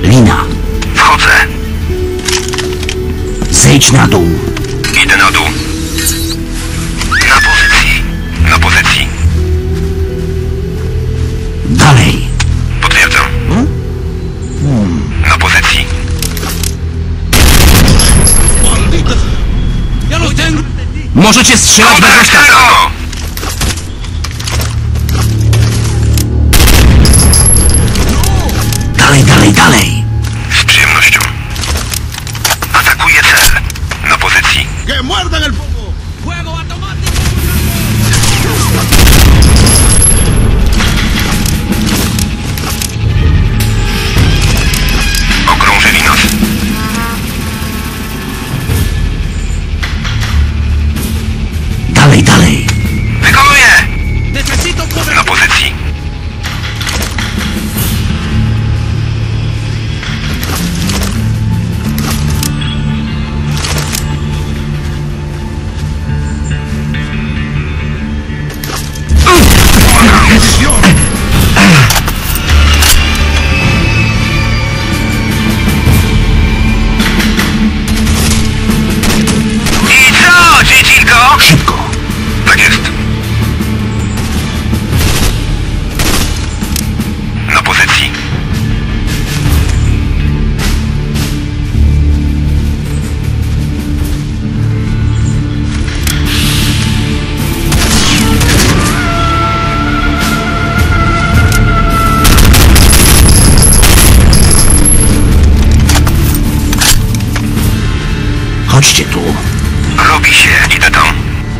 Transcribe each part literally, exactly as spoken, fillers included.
Lina. Wchodzę. Zejdź na dół. Idę na dół. Na pozycji. Na pozycji. Dalej. Potwierdzam. Na pozycji. Możecie strzelać bez Kontakt rozkazu. Tango! Dalej, dalej, dalej. Z przyjemnością. Atakuję cel. Na pozycji. ¡Que muerdan el fuego! ¡Fuego automático! Okrążyli nas. Dalej, dalej. Wykonuję! ¡Necesito poder! Na pozycji. I co, dziecinko? Szybko. Tak jest. Na pozycji. Chodźcie tu. Robi się. Idę tam.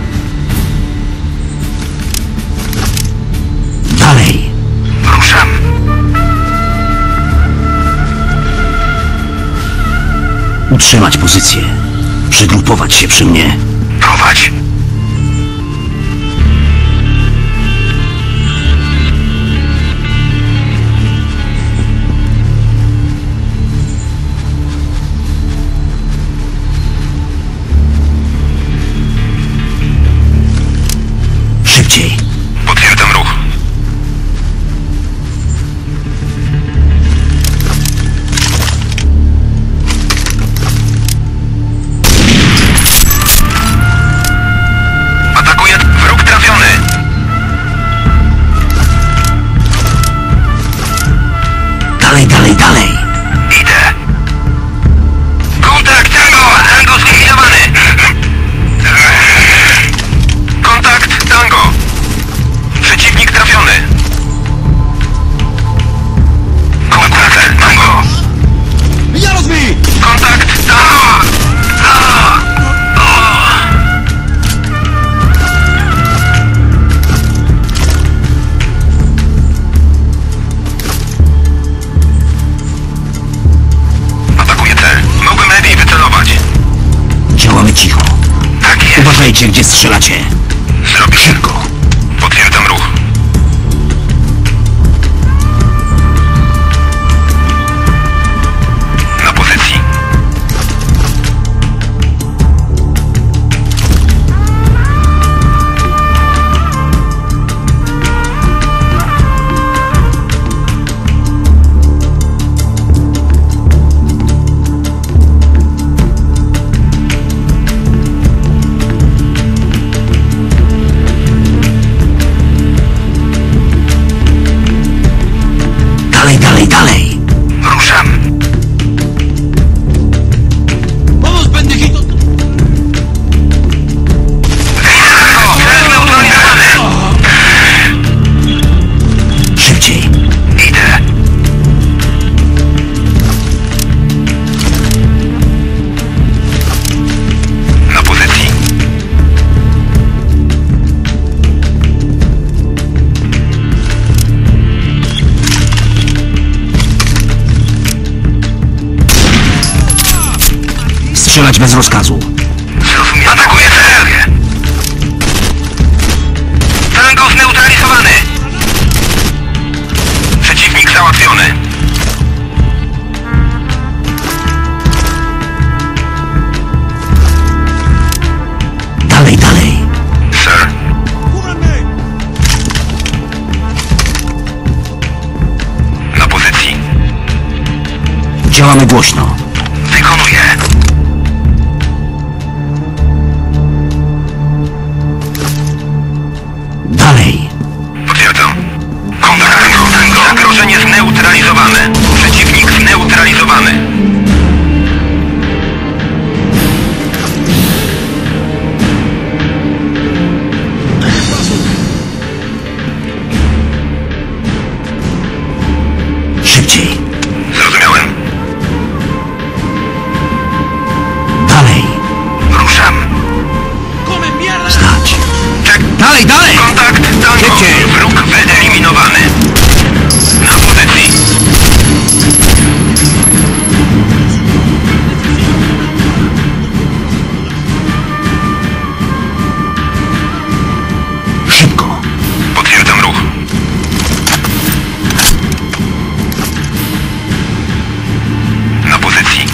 Dalej. Ruszam. Utrzymać pozycję. Przygrupować się przy mnie. Prowadź. Szybciej. Potwierdzam ruch. Atakuje. Wróg trafiony. Dalej, dalej, dalej. Idę. Kontakt Tango! Tango zlikwidowany! Kontakt Tango! Przeciwnik trafiony! Kontakt Tango! ¡Ya los vi! Kontakt Tango! A! O! Atakuję cel. Mogłem lepiej wycelować. Działamy cicho. Tak jest. Uważajcie, gdzie strzelacie. Zrobi się. Szybko. Potwierdzam ruch. Na pozycji. Dalej, dalej, dalej. Ruszam. ¡Vamos, pendejitos! O, cel neutralizowany. Szybciej. Idę. Na pozycji. Strzelać bez rozkazu. Zrozumiano. Atakuje cel. Tango zneutralizowany. Przeciwnik załatwiony. Dalej, dalej. Sir. ¡Cúbranme! Na pozycji. Działamy głośno. Wykonuję. Dalej. Potwierdzam. Kontakt Tango. Tango. Zagrożenie zneutralizowane. Przeciwnik zneutralizowany. Szybciej. Zrozumiałem. Dalej. Ruszam. ¡Come mierda! Stać. Czek. Dalej, dalej! Kontakt Tango. Szybciej. Wróg wyeliminowany. Na pozycji. Szybko. Potwierdzam ruch. Na pozycji.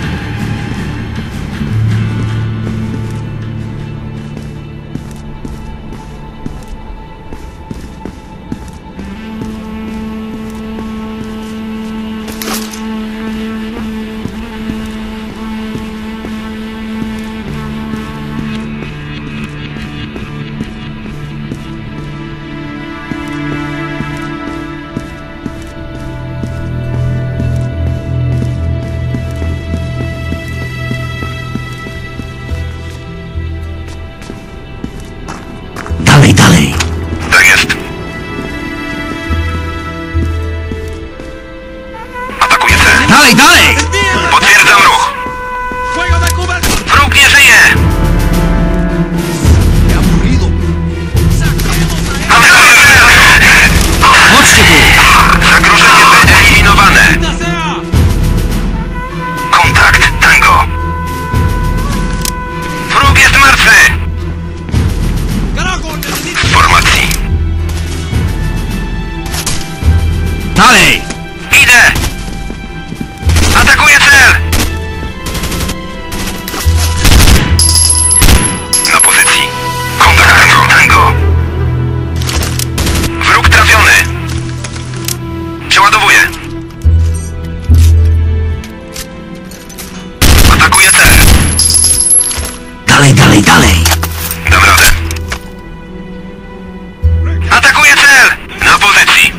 Dalej, dalej. Tak jest. Atakuję cel. Dalej, dalej! Potwierdzam ruch. ¡Fuego de cobertura! Wróg nie żyje. ¡Qué aburrido! ¡Saquemos a él! Atakuję cel. Chodźcie tu! Zagrożenie wyeliminowane. ¡Maldita sea! Kontakt Tango. Wróg jest martwy. ¡Carajo! ¡Necesito! W formacji. Dalej! Idę. Atakuję cel. Na pozycji. Kontakt Tango. Tango. Wróg trafiony. Przeładowuję. Atakuję cel. Dalej, dalej, dalej! Dam radę. Atakuję cel. Na pozycji.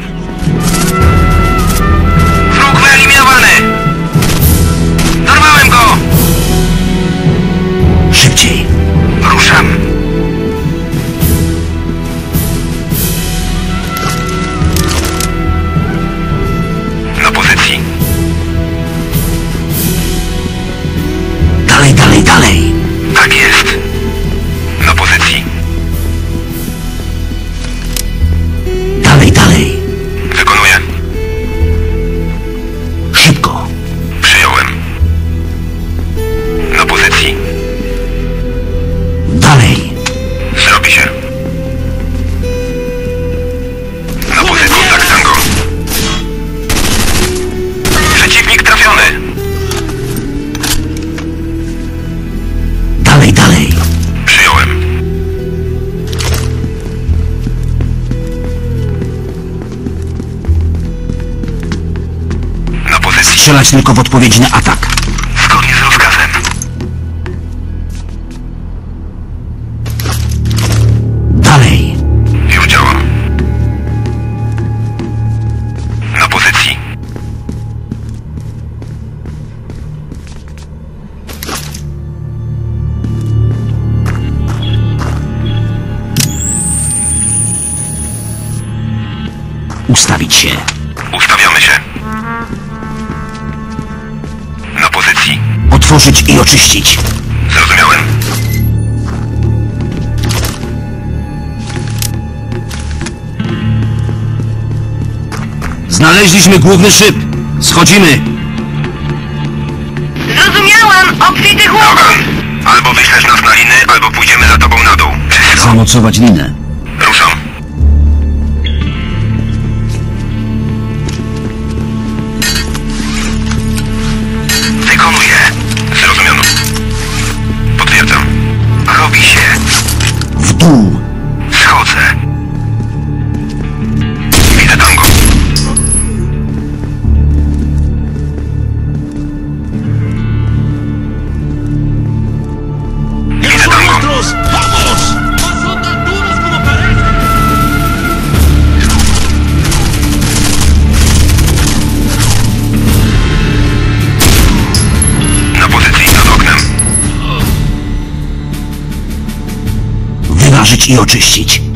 Wróg wyeliminowany. Dorwałem go. Szybciej! Ruszam. Na pozycji. Dalej, dalej, dalej! Tak jest. Na pozycji. Dalej, dalej! Wykonuję. Szybko! Przyjąłem. Na pozycji. Dalej! Zrobi się. Na pozycji. Kontakt Tango. Przeciwnik trafiony. Dalej, dalej! Przyjąłem. Na pozycji. Strzelać tylko w odpowiedzi na atak. Zgodnie z rozkazem. Dalej! Już działa. Na pozycji. Ustawić się. Ustawiamy się. Na pozycji. Otworzyć i oczyścić. Zrozumiałem. Znaleźliśmy główny szyb. Schodzimy. Zrozumiałam! Obfity chłop! Logan, albo wyślesz nas na liny, albo pójdziemy za tobą na dół. Wszystko. Zamocować linę. Ruszam. Wykonuję. Zrozumiano. Potwierdzam. Robi się. W dół. Schodzę. Widzę Tango. wyważyć i oczyścić.